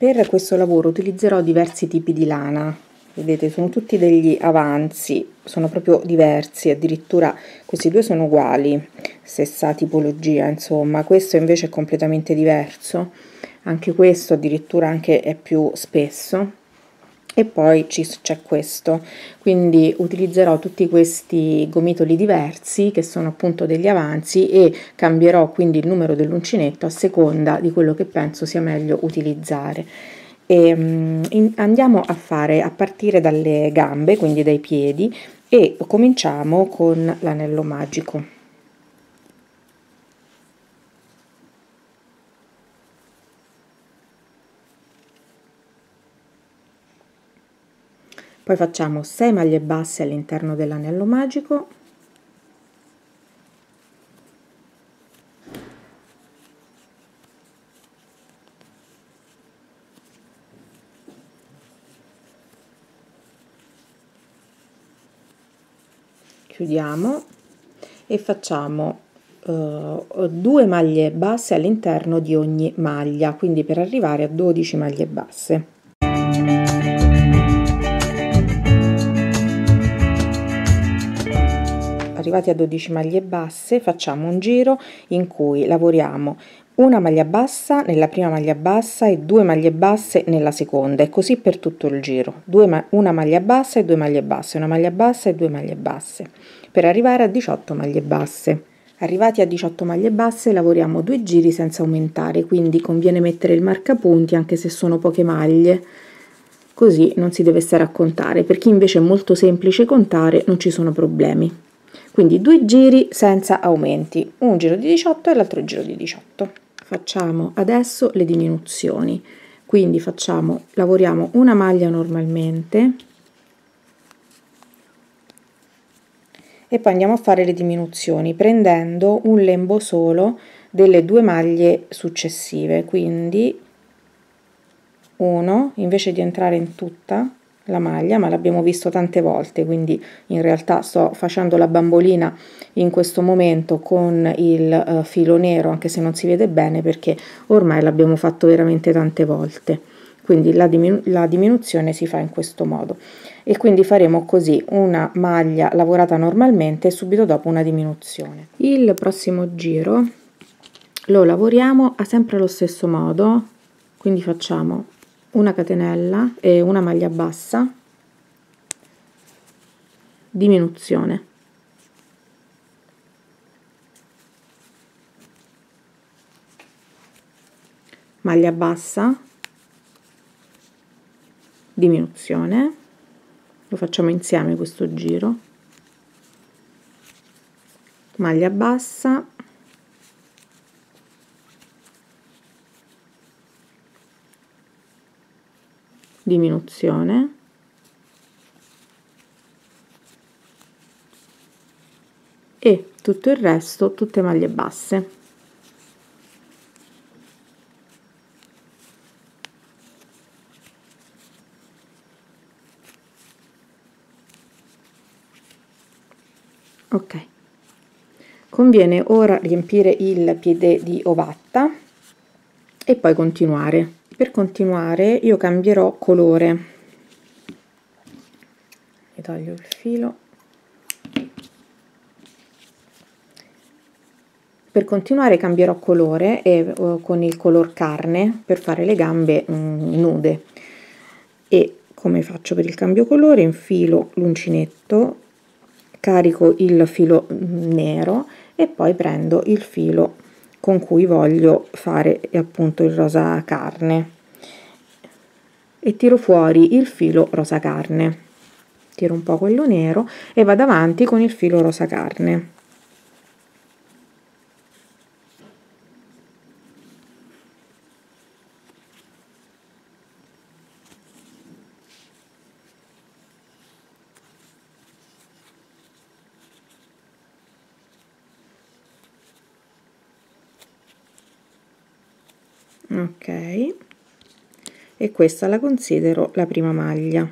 Per questo lavoro utilizzerò diversi tipi di lana, vedete sono tutti degli avanzi, sono proprio diversi, addirittura questi due sono uguali, stessa tipologia insomma, questo invece è completamente diverso, anche questo addirittura anche è più spesso. E poi c'è questo, quindi utilizzerò tutti questi gomitoli diversi che sono appunto degli avanzi e cambierò quindi il numero dell'uncinetto a seconda di quello che penso sia meglio utilizzare. Andiamo a partire dalle gambe, quindi dai piedi, e cominciamo con l'anello magico. Poi facciamo 6 maglie basse all'interno dell'anello magico, chiudiamo e facciamo 2 maglie basse all'interno di ogni maglia, quindi per arrivare a 12 maglie basse. Arrivati a 12 maglie basse facciamo un giro in cui lavoriamo una maglia bassa nella prima maglia bassa e 2 maglie basse nella seconda, e così per tutto il giro, una maglia bassa e 2 maglie basse, una maglia bassa e 2 maglie basse, per arrivare a 18 maglie basse. Arrivati a 18 maglie basse lavoriamo 2 giri senza aumentare, quindi conviene mettere il marcapunti anche se sono poche maglie, così non si deve stare a contare. Per chi invece è molto semplice contare non ci sono problemi. Quindi 2 giri senza aumenti, un giro di 18 e l'altro giro di 18. Facciamo adesso le diminuzioni, quindi lavoriamo una maglia normalmente e poi andiamo a fare le diminuzioni prendendo un lembo solo delle 2 maglie successive, quindi uno, invece di entrare in tutta la maglia, ma l'abbiamo visto tante volte, quindi in realtà sto facendo la bambolina in questo momento con il filo nero, anche se non si vede bene perché ormai l'abbiamo fatto veramente tante volte, quindi la diminuzione si fa in questo modo, e quindi faremo così una maglia lavorata normalmente e subito dopo una diminuzione. Il prossimo giro lo lavoriamo sempre allo stesso modo, quindi facciamo una catenella e una maglia bassa, diminuzione, maglia bassa, diminuzione, lo facciamo insieme questo giro, maglia bassa, diminuzione, e tutto il resto tutte maglie basse. Ok, conviene ora riempire il piede di ovatta e poi continuare. Per continuare io cambierò colore, mi taglio il filo. Per continuare cambierò colore con il color carne per fare le gambe nude, e come faccio per il cambio colore, infilo l'uncinetto, carico il filo nero e poi prendo il filo con cui voglio fare appunto il rosa carne e tiro fuori il filo rosa carne, tiro un po' quello nero e vado avanti con il filo rosa carne. Ok, e questa la considero la prima maglia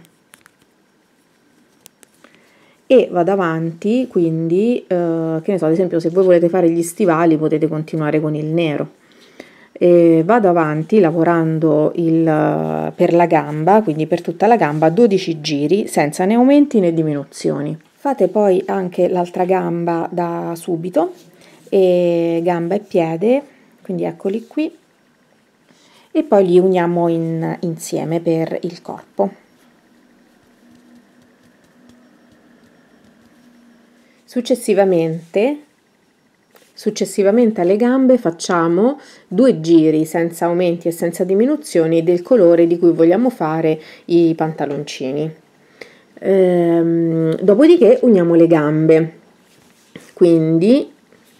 e vado avanti, quindi che ne so, ad esempio se voi volete fare gli stivali potete continuare con il nero, e vado avanti lavorando per la gamba, quindi per tutta la gamba 12 giri senza né aumenti né diminuzioni. Fate poi anche l'altra gamba da subito, e gamba e piede, quindi eccoli qui, e poi li uniamo insieme per il corpo. Successivamente alle gambe facciamo 2 giri senza aumenti e senza diminuzioni del colore di cui vogliamo fare i pantaloncini. Dopodiché uniamo le gambe, quindi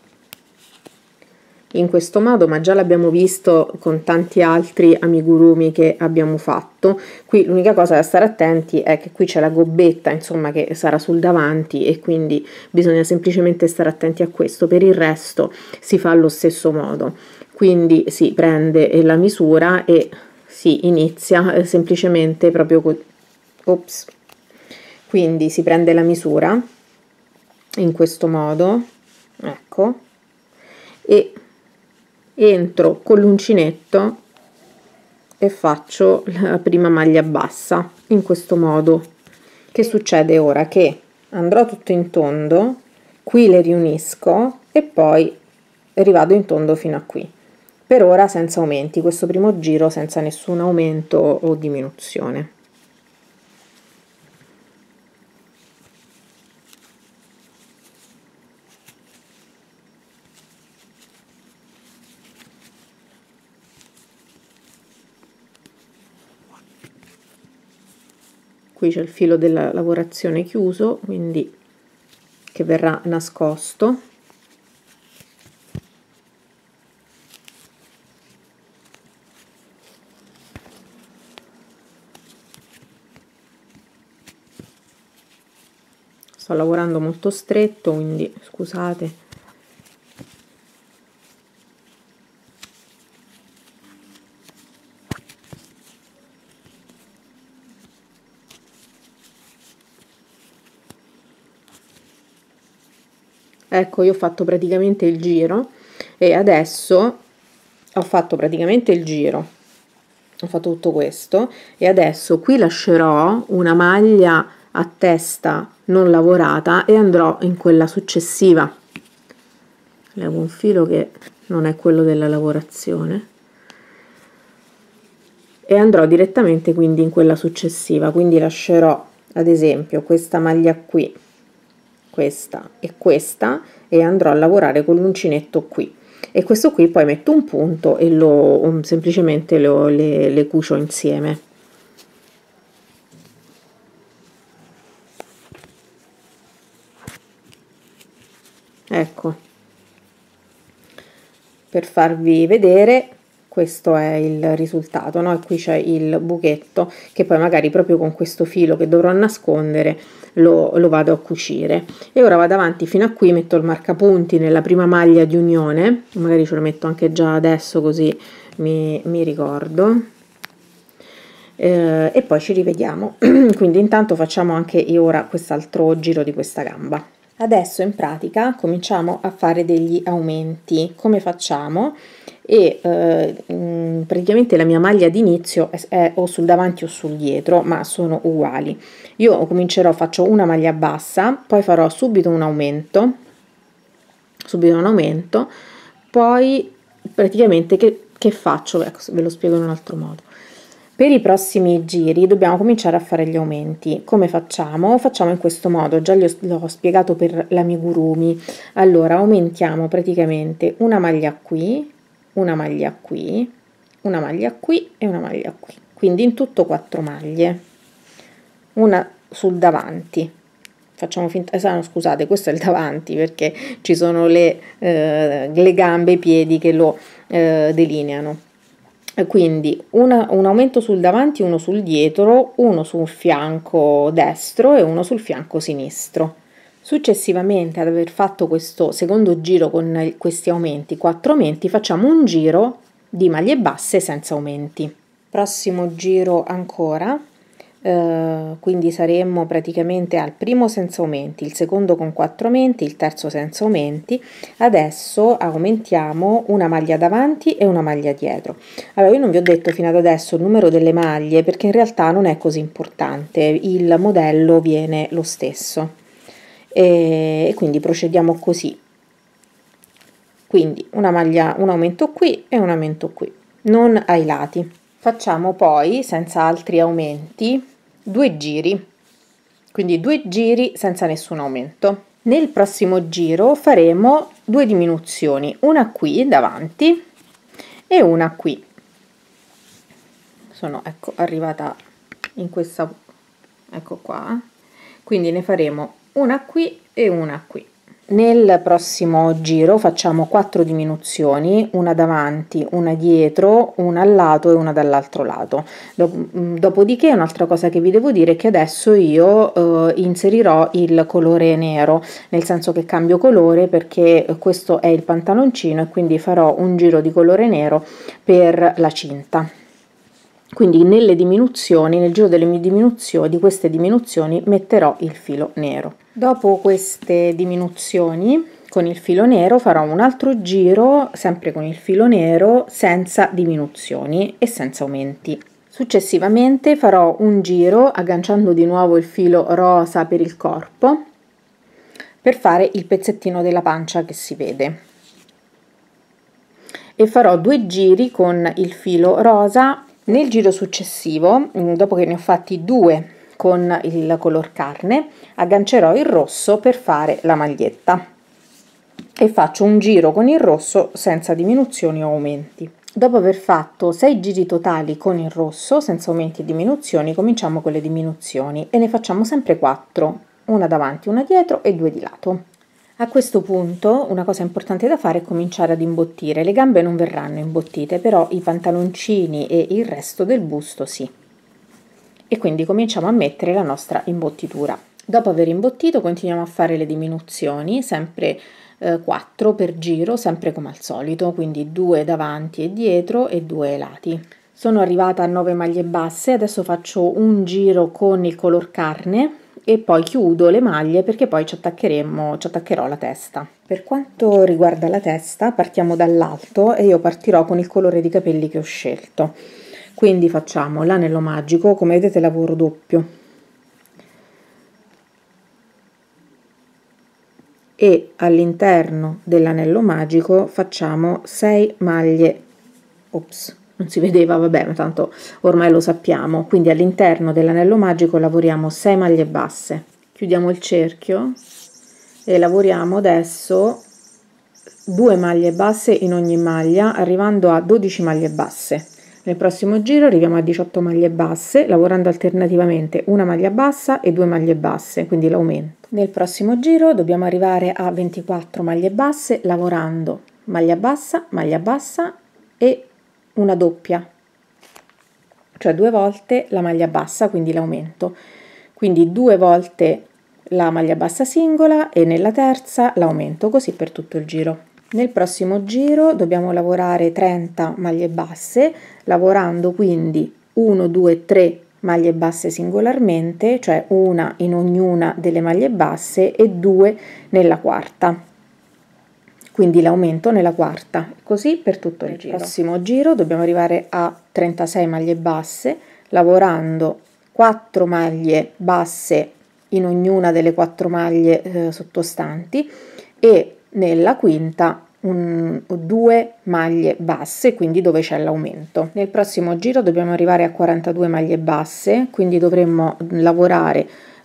in questo modo, ma già l'abbiamo visto con tanti altri amigurumi che abbiamo fatto. Qui l'unica cosa da stare attenti è che qui c'è la gobbetta, insomma, che sarà sul davanti, e quindi bisogna semplicemente stare attenti a questo. Per il resto si fa allo stesso modo, quindi si prende la misura e si inizia semplicemente proprio ops. Quindi si prende la misura in questo modo, ecco, e entro con l'uncinetto e faccio la prima maglia bassa in questo modo. Che succede ora? Che andrò tutto in tondo, qui le riunisco e poi rivado in tondo fino a qui, per ora senza aumenti, questo primo giro senza nessun aumento o diminuzione. Qui c'è il filo della lavorazione chiuso, quindi che verrà nascosto. Sto lavorando molto stretto, quindi scusate. Ecco, io ho fatto praticamente il giro, e adesso ho fatto praticamente il giro, ho fatto tutto questo, e adesso qui lascerò una maglia a testa non lavorata e andrò in quella successiva. Levo un filo che non è quello della lavorazione e andrò direttamente quindi in quella successiva, quindi lascerò ad esempio questa maglia qui, questa, e andrò a lavorare con l'uncinetto qui, e questo qui poi metto un punto e semplicemente le cucio insieme. Ecco, per farvi vedere, questo è il risultato, no? E qui c'è il buchetto che poi magari proprio con questo filo che dovrò nascondere lo vado a cucire. E ora vado avanti fino a qui, metto il marcapunti nella prima maglia di unione, magari ce lo metto anche già adesso così mi ricordo, e poi ci rivediamo. Quindi intanto facciamo anche ora quest'altro giro di questa gamba. Adesso in pratica cominciamo a fare degli aumenti. Come facciamo? E praticamente la mia maglia d'inizio è o sul davanti o sul dietro, ma sono uguali. Io comincerò, faccio una maglia bassa, poi farò subito un aumento, poi praticamente che faccio? Ecco, ve lo spiego in un altro modo. Per i prossimi giri dobbiamo cominciare a fare gli aumenti. Come facciamo? Facciamo in questo modo, già l'ho spiegato per l'amigurumi. Allora aumentiamo praticamente una maglia qui, una maglia qui, una maglia qui e una maglia qui, quindi in tutto 4 maglie, una sul davanti. Facciamo finta, no, scusate, questo è il davanti perché ci sono le gambe e i piedi che lo delineano. Quindi un aumento sul davanti, uno sul dietro, uno sul fianco destro e uno sul fianco sinistro. Successivamente ad aver fatto questo secondo giro con questi aumenti, 4 aumenti, facciamo un giro di maglie basse senza aumenti. Prossimo giro ancora, quindi saremmo praticamente al primo senza aumenti, il secondo con 4 aumenti, il terzo senza aumenti. Adesso aumentiamo una maglia davanti e una maglia dietro. Allora, io non vi ho detto fino ad adesso il numero delle maglie perché in realtà non è così importante, il modello viene lo stesso e quindi procediamo così. Quindi una maglia, un aumento qui e un aumento qui, non ai lati. Facciamo poi, senza altri aumenti, 2 giri, quindi 2 giri senza nessun aumento. Nel prossimo giro faremo 2 diminuzioni, una qui davanti e una qui. Sono, ecco, arrivata in questa, ecco qua, quindi ne faremo una qui e una qui. Nel prossimo giro facciamo 4 diminuzioni, una davanti, una dietro, una al lato e una dall'altro lato. Dopodiché un'altra cosa che vi devo dire è che adesso io inserirò il colore nero, nel senso che cambio colore perché questo è il pantaloncino e quindi farò un giro di colore nero per la cinta. Quindi nelle diminuzioni, nel giro delle diminuzioni, di queste diminuzioni metterò il filo nero. Dopo queste diminuzioni con il filo nero farò un altro giro sempre con il filo nero senza diminuzioni e senza aumenti. Successivamente farò un giro agganciando di nuovo il filo rosa per il corpo per fare il pezzettino della pancia che si vede e farò 2 giri con il filo rosa. Nel giro successivo, dopo che ne ho fatti 2 con il color carne, aggancerò il rosso per fare la maglietta e faccio un giro con il rosso senza diminuzioni o aumenti. Dopo aver fatto 6 giri totali con il rosso senza aumenti e diminuzioni, cominciamo con le diminuzioni e ne facciamo sempre 4, una davanti, una dietro e 2 di lato. A questo punto una cosa importante da fare è cominciare ad imbottire. Le gambe non verranno imbottite, però i pantaloncini e il resto del busto sì. E quindi cominciamo a mettere la nostra imbottitura. Dopo aver imbottito continuiamo a fare le diminuzioni, sempre 4 per giro, sempre come al solito, quindi 2 davanti e dietro e 2 ai lati. Sono arrivata a 9 maglie basse, adesso faccio un giro con il color carne e poi chiudo le maglie perché poi ci attaccherò la testa. Per quanto riguarda la testa partiamo dall'alto e io partirò con il colore di capelli che ho scelto, quindi facciamo l'anello magico, come vedete lavoro doppio e all'interno dell'anello magico facciamo 6 maglie, ops, non si vedeva, vabbè, ma tanto ormai lo sappiamo, quindi all'interno dell'anello magico lavoriamo 6 maglie basse, chiudiamo il cerchio e lavoriamo adesso 2 maglie basse in ogni maglia arrivando a 12 maglie basse. Nel prossimo giro arriviamo a 18 maglie basse lavorando alternativamente una maglia bassa e 2 maglie basse, quindi l'aumento. Nel prossimo giro dobbiamo arrivare a 24 maglie basse lavorando maglia bassa e una doppia, cioè 2 volte la maglia bassa, quindi l'aumento, quindi 2 volte la maglia bassa singola e nella terza l'aumento, così per tutto il giro. Nel prossimo giro dobbiamo lavorare 30 maglie basse lavorando quindi 1 2 3 maglie basse singolarmente, cioè una in ognuna delle maglie basse e 2 nella quarta, quindi l'aumento nella quarta, così per tutto il giro. Nel prossimo giro dobbiamo arrivare a 36 maglie basse lavorando 4 maglie basse in ognuna delle 4 maglie sottostanti e nella quinta 2 maglie basse, quindi dove c'è l'aumento. Nel prossimo giro dobbiamo arrivare a 42 maglie basse, quindi dovremmo lavorare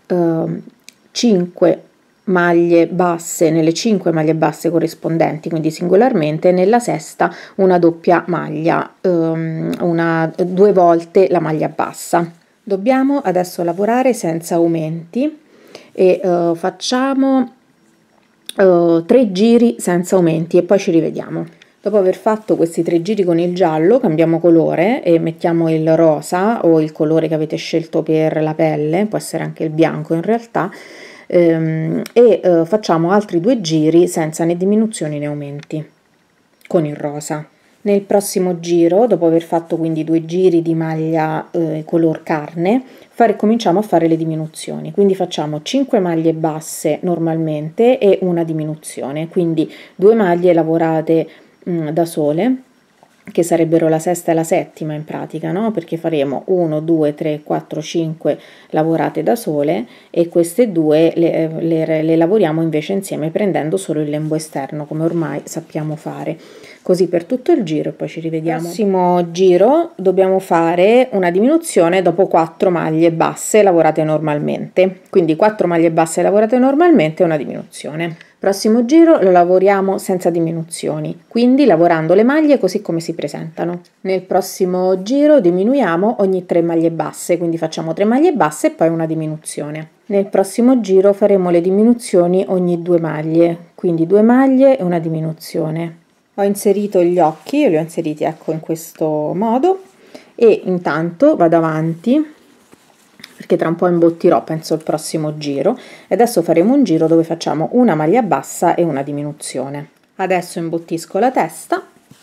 5 maglie basse nelle 5 maglie basse corrispondenti, quindi singolarmente, nella sesta una doppia maglia, 2 volte la maglia bassa. Dobbiamo adesso lavorare senza aumenti e facciamo 3 giri senza aumenti e poi ci rivediamo. Dopo aver fatto questi 3 giri con il giallo cambiamo colore e mettiamo il rosa o il colore che avete scelto per la pelle, può essere anche il bianco in realtà, facciamo altri 2 giri senza né diminuzioni né aumenti con il rosa. Nel prossimo giro, dopo aver fatto quindi 2 giri di maglia color carne, cominciamo a fare le diminuzioni, quindi facciamo 5 maglie basse normalmente e una diminuzione, quindi 2 maglie lavorate da sole, che sarebbero la sesta e la settima in pratica, no? Perché faremo 1, 2, 3, 4, 5 lavorate da sole e queste due le lavoriamo invece insieme prendendo solo il lembo esterno, come ormai sappiamo fare. Così per tutto il giro e poi ci rivediamo. Prossimo giro dobbiamo fare una diminuzione dopo 4 maglie basse lavorate normalmente, quindi 4 maglie basse lavorate normalmente e una diminuzione. Prossimo giro lo lavoriamo senza diminuzioni, quindi lavorando le maglie così come si presentano. Nel prossimo giro diminuiamo ogni 3 maglie basse, quindi facciamo 3 maglie basse e poi una diminuzione. Nel prossimo giro faremo le diminuzioni ogni 2 maglie, quindi 2 maglie e una diminuzione. Ho inserito gli occhi, io li ho inseriti ecco in questo modo e intanto vado avanti perché tra un po' imbottirò penso il prossimo giro e adesso faremo un giro dove facciamo una maglia bassa e una diminuzione. Adesso imbottisco la testa,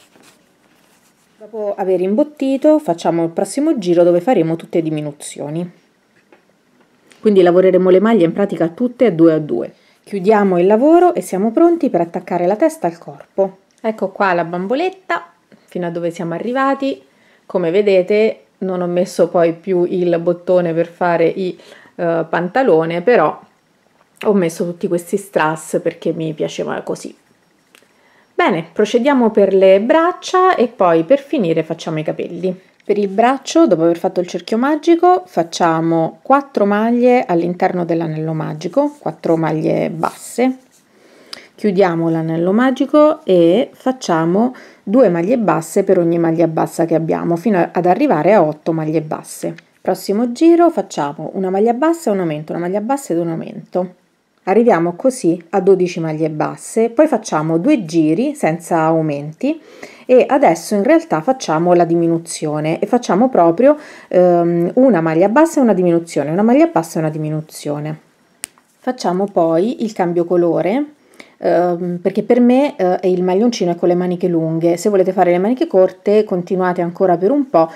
dopo aver imbottito facciamo il prossimo giro dove faremo tutte diminuzioni, quindi lavoreremo le maglie in pratica tutte a 2 a 2. Chiudiamo il lavoro e siamo pronti per attaccare la testa al corpo. Ecco qua la bamboletta fino a dove siamo arrivati. Come vedete non ho messo poi più il bottone per fare i pantalone, però ho messo tutti questi strass perché mi piaceva così. Bene, procediamo per le braccia e poi per finire facciamo i capelli. Per il braccio, dopo aver fatto il cerchio magico, facciamo 4 maglie all'interno dell'anello magico, 4 maglie basse. Chiudiamo l'anello magico e facciamo 2 maglie basse per ogni maglia bassa che abbiamo fino ad arrivare a 8 maglie basse. Prossimo giro facciamo una maglia bassa e un aumento, una maglia bassa ed un aumento. Arriviamo così a 12 maglie basse, poi facciamo 2 giri senza aumenti e adesso in realtà facciamo la diminuzione e facciamo proprio una maglia bassa e una diminuzione, una maglia bassa e una diminuzione. Facciamo poi il cambio colore. Perché per me il maglioncino è con le maniche lunghe. Se volete fare le maniche corte continuate ancora per un po'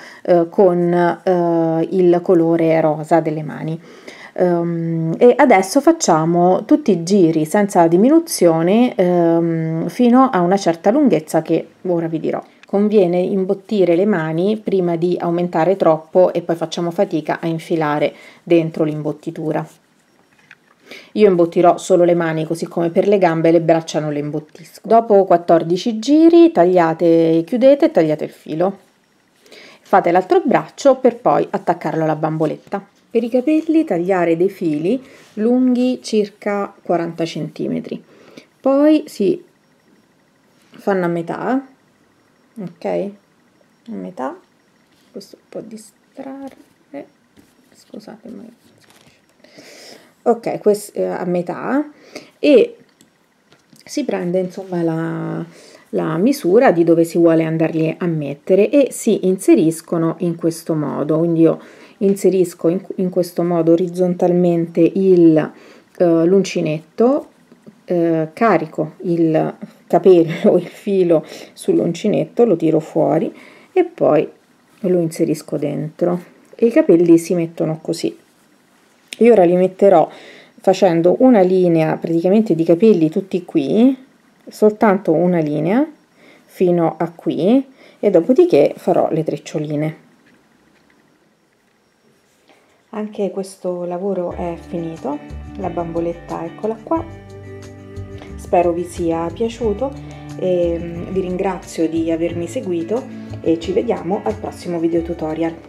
con il colore rosa delle mani. E adesso facciamo tutti i giri senza diminuzione fino a una certa lunghezza che ora vi dirò. Conviene imbottire le mani prima di aumentare troppo e poi facciamo fatica a infilare dentro l'imbottitura. Io imbottirò solo le mani, così come per le gambe e le braccia non le imbottisco. Dopo 14 giri tagliate, chiudete e tagliate il filo. Fate l'altro braccio per poi attaccarlo alla bamboletta. Per i capelli tagliare dei fili lunghi circa 40 cm. Poi si fanno a metà, ok? A metà, questo può distrarre, scusate ma... Ok, questo a metà e si prende insomma la misura di dove si vuole andarli a mettere e si inseriscono in questo modo. Quindi io inserisco in questo modo orizzontalmente l'uncinetto, carico il capello, il filo sull'uncinetto, lo tiro fuori e poi lo inserisco dentro e i capelli si mettono così. Io ora li metterò facendo una linea praticamente di capelli tutti qui, soltanto una linea fino a qui e dopodiché farò le treccioline. Anche questo lavoro è finito, la bamboletta eccola qua, spero vi sia piaciuto e vi ringrazio di avermi seguito e ci vediamo al prossimo video tutorial.